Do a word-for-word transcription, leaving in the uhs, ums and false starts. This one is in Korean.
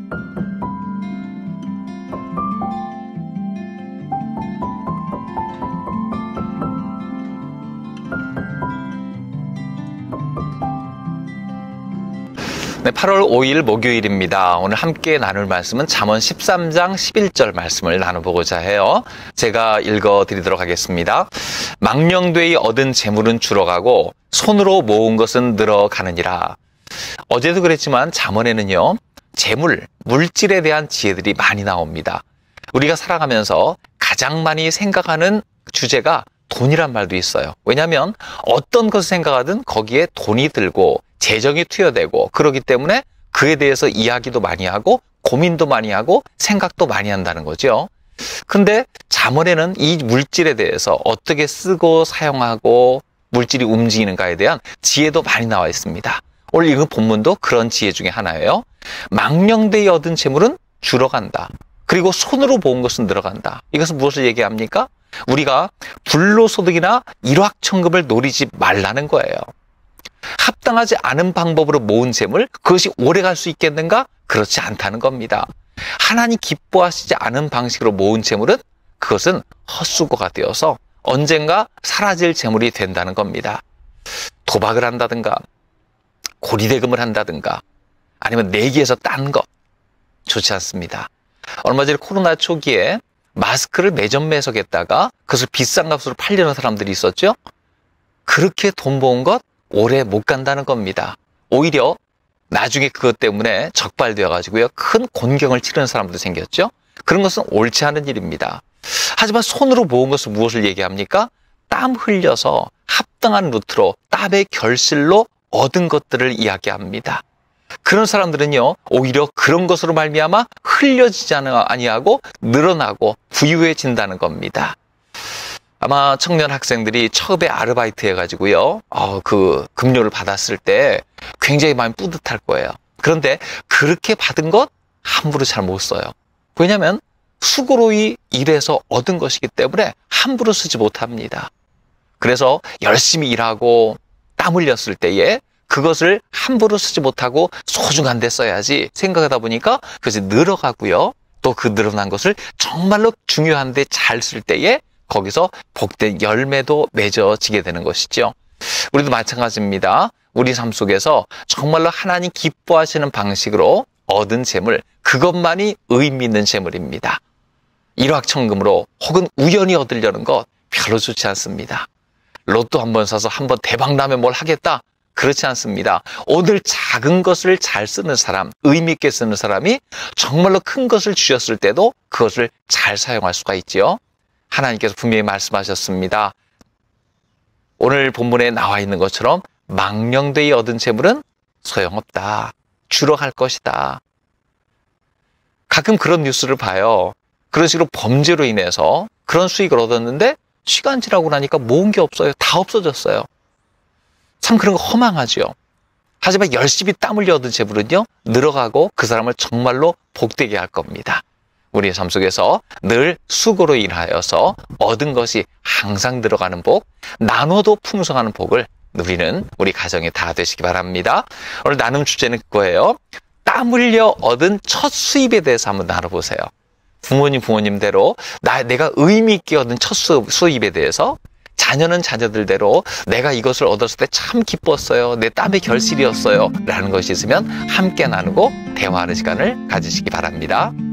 네, 팔월 오일 목요일입니다. 오늘 함께 나눌 말씀은 잠언 십삼 장 십일 절 말씀을 나눠보고자 해요. 제가 읽어드리도록 하겠습니다. 망령되이 얻은 재물은 줄어가고 손으로 모은 것은 늘어가느니라. 어제도 그랬지만 잠언에는요, 재물, 물질에 대한 지혜들이 많이 나옵니다. 우리가 살아가면서 가장 많이 생각하는 주제가 돈이란 말도 있어요. 왜냐하면 어떤 것을 생각하든 거기에 돈이 들고 재정이 투여되고 그렇기 때문에 그에 대해서 이야기도 많이 하고 고민도 많이 하고 생각도 많이 한다는 거죠. 근데 잠언에는 이 물질에 대해서 어떻게 쓰고 사용하고 물질이 움직이는가에 대한 지혜도 많이 나와 있습니다. 오늘 읽은 본문도 그런 지혜 중에 하나예요. 망령되이 얻은 재물은 줄어간다. 그리고 손으로 모은 것은 늘어간다. 이것은 무엇을 얘기합니까? 우리가 불로소득이나 일확천금을 노리지 말라는 거예요. 합당하지 않은 방법으로 모은 재물, 그것이 오래 갈 수 있겠는가? 그렇지 않다는 겁니다. 하나님 기뻐하시지 않은 방식으로 모은 재물은 그것은 헛수고가 되어서 언젠가 사라질 재물이 된다는 겁니다. 도박을 한다든가 고리대금을 한다든가 아니면 내기에서 딴 것 좋지 않습니다. 얼마 전에 코로나 초기에 마스크를 매점 매석했다가 그것을 비싼 값으로 팔려는 사람들이 있었죠. 그렇게 돈 모은 것 오래 못 간다는 겁니다. 오히려 나중에 그것 때문에 적발되어 가지고요, 큰 곤경을 치르는 사람도 생겼죠. 그런 것은 옳지 않은 일입니다. 하지만 손으로 모은 것은 무엇을 얘기합니까? 땀 흘려서 합당한 루트로 땀의 결실로 얻은 것들을 이야기합니다. 그런 사람들은요, 오히려 그런 것으로 말미암아 흘려지지 아니하고 늘어나고 부유해진다는 겁니다. 아마 청년 학생들이 처음에 아르바이트 해가지고요, 어, 그 급료를 받았을 때 굉장히 많이 뿌듯할 거예요. 그런데 그렇게 받은 것 함부로 잘 못 써요. 왜냐하면 수고로이 일해서 얻은 것이기 때문에 함부로 쓰지 못합니다. 그래서 열심히 일하고 땀 흘렸을 때에 그것을 함부로 쓰지 못하고 소중한 데 써야지 생각하다 보니까 그것이 늘어가고요. 또 그 늘어난 것을 정말로 중요한 데 잘 쓸 때에 거기서 복된 열매도 맺어지게 되는 것이죠. 우리도 마찬가지입니다. 우리 삶 속에서 정말로 하나님 기뻐하시는 방식으로 얻은 재물, 그것만이 의미 있는 재물입니다. 일확천금으로 혹은 우연히 얻으려는 것 별로 좋지 않습니다. 로또 한 번 사서 한 번 대박 나면 뭘 하겠다? 그렇지 않습니다. 오늘 작은 것을 잘 쓰는 사람, 의미 있게 쓰는 사람이 정말로 큰 것을 주셨을 때도 그것을 잘 사용할 수가 있지요. 하나님께서 분명히 말씀하셨습니다. 오늘 본문에 나와 있는 것처럼 망령되이 얻은 재물은 소용없다. 줄어갈 것이다. 가끔 그런 뉴스를 봐요. 그런 식으로 범죄로 인해서 그런 수익을 얻었는데 시간 지나고 나니까 모은 게 없어요. 다 없어졌어요. 참 그런 거 허망하죠. 하지만 열심히 땀 흘려 얻은 재물은요, 늘어가고 그 사람을 정말로 복되게 할 겁니다. 우리의 삶 속에서 늘 수고로 일하여서 얻은 것이 항상 들어가는 복, 나눠도 풍성하는 복을 누리는 우리 가정이 다 되시기 바랍니다. 오늘 나눔 주제는 그거예요. 땀 흘려 얻은 첫 수입에 대해서 한번 나눠보세요. 부모님 부모님대로 나, 내가 의미 있게 얻은 첫 수, 수입에 대해서, 자녀는 자녀들대로 내가 이것을 얻었을 때 참 기뻤어요. 내 땀의 결실이었어요. 라는 것이 있으면 함께 나누고 대화하는 시간을 가지시기 바랍니다.